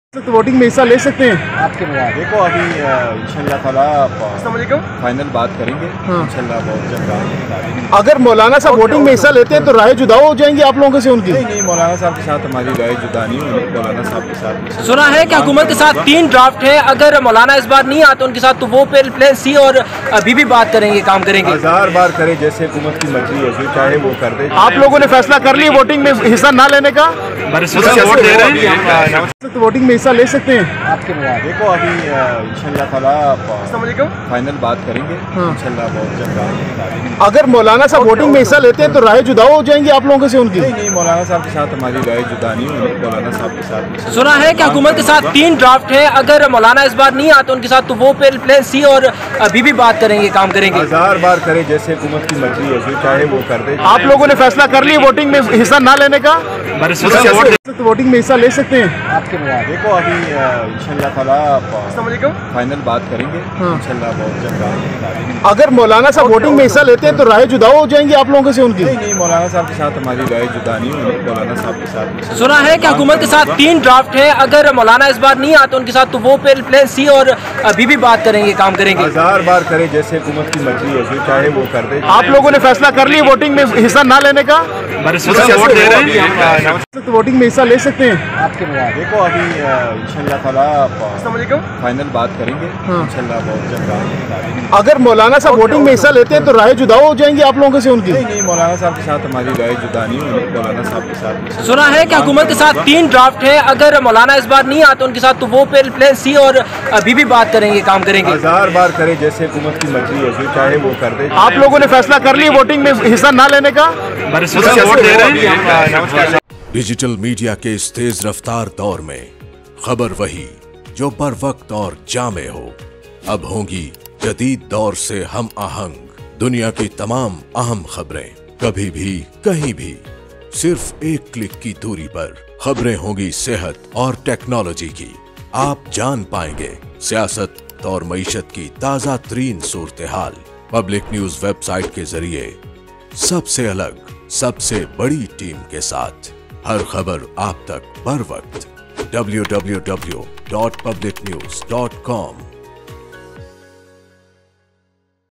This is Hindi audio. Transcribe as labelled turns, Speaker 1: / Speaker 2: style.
Speaker 1: तो वोटिंग में हिस्सा ले सकते हैं।
Speaker 2: आपके बाद देखो अभी इंशाल्लाह ताला फाइनल बात करेंगे। इंशाल्लाह बहुत जल्द
Speaker 1: अगर मौलाना साहब वोटिंग में हिस्सा लेते हैं तो राय जुदा हो जाएंगी आप लोगों से उनकी?
Speaker 2: नहीं, मौलाना साहब के साथ हमारी राय जुदा नहीं हुई। मौलाना साहब के साथ
Speaker 3: सुना है कि हुकूमत के साथ 3 ड्राफ्ट है, अगर मौलाना इस बार नहीं आते उनके साथ तो वो प्लान सी और अभी भी बात करेंगे, काम करेंगे।
Speaker 2: 1000 बार करे, जैसे हुकूमत की मर्जी होगी, चाहे वो कर दे।
Speaker 1: आप लोगों ने फैसला कर लिया वोटिंग में हिस्सा ना लेने का?
Speaker 2: वोट दे रहे हैं
Speaker 1: तो वोटिंग में हिस्सा ले सकते हैं।
Speaker 2: आपके बाद देखो अभी इंशाल्लाह ताला फाइनल बात करेंगे। इंशाल्लाह बहुत जल्द
Speaker 1: अगर मौलाना साहब वोटिंग में हिस्सा लेते हैं तो राय जुदा हो जाएंगी आप लोगों से उनकी?
Speaker 2: नहीं, मौलाना साहब के साथ हमारी राय जुदा नहीं हुई। मौलाना साहब के साथ
Speaker 3: सुना है कि हुकूमत के साथ 3 ड्राफ्ट है, अगर मौलाना इस बार नहीं आते उनके साथ तो वो प्लान सी और अभी भी बात करेंगे, काम करेंगे।
Speaker 2: 1000 बार करे, जैसे हुकूमत की मर्जी होगी, चाहे वो कर दे।
Speaker 1: आप लोगों ने फैसला कर लिया वोटिंग में हिस्सा ना लेने का? तो वोटिंग में हिस्सा ले सकते हैं।
Speaker 2: आपके बाद देखो अभी इंशाल्लाह ताला फाइनल बात करेंगे। इंशाल्लाह बहुत जल्द
Speaker 1: अगर मौलाना साहब वोटिंग में हिस्सा लेते हैं तो राय जुदा हो जाएंगी आप लोगों से उनकी?
Speaker 2: नहीं, मौलाना साहब के साथ हमारी राय जुदा नहीं हुई। मौलाना साहब के साथ
Speaker 3: सुना है कि हुकूमत के साथ 3 ड्राफ्ट है, अगर मौलाना इस बार नहीं आते उनके साथ तो वो प्लान सी और अभी भी बात करेंगे, काम करेंगे।
Speaker 2: 1000 बार करे, जैसे हुकूमत की मर्जी होगी, चाहे वो कर दे।
Speaker 1: आप लोगों ने फैसला कर लिया वोटिंग में हिस्सा ना लेने का?
Speaker 2: वोट दे रहे हैं
Speaker 1: तो वोटिंग में हिस्सा ले सकते हैं।
Speaker 2: आपके बाद देखो अभी इंशाल्लाह ताला फाइनल बात करेंगे। इंशाल्लाह बहुत जल्द
Speaker 1: अगर मौलाना साहब वोटिंग में हिस्सा लेते हैं तो राय जुदा हो जाएंगी आप लोगों से उनकी?
Speaker 2: नहीं, मौलाना साहब के साथ हमारी राय जुदा नहीं हुई। मौलाना साहब के साथ
Speaker 3: सुना है कि हुकूमत के साथ 3 ड्राफ्ट है, अगर मौलाना इस बार नहीं आते उनके साथ तो वो प्लान सी और अभी भी बात करेंगे, काम करेंगे।
Speaker 2: 1000 बार करे, जैसे हुकूमत की मर्जी होगी, चाहे वो कर दे।
Speaker 1: आप लोगों ने फैसला कर लिया वोटिंग में हिस्सा ना लेने का?
Speaker 2: वोट दे रहे हैं।
Speaker 4: डिजिटल मीडिया के इस तेज रफ्तार दौर में खबर वही जो बर वक्त और जामे हो। अब होंगी जदीद दौर से हम आहंग दुनिया की तमाम अहम खबरें, कभी भी कहीं भी, सिर्फ एक क्लिक की दूरी पर। खबरें होंगी सेहत और टेक्नोलॉजी की। आप जान पाएंगे सियासत और मईशत की ताजा तरीन सूरत हाल। पब्लिक न्यूज वेबसाइट के जरिए सबसे अलग, सबसे बड़ी टीम के साथ हर खबर आप तक बर वक्त। www.publicnews.com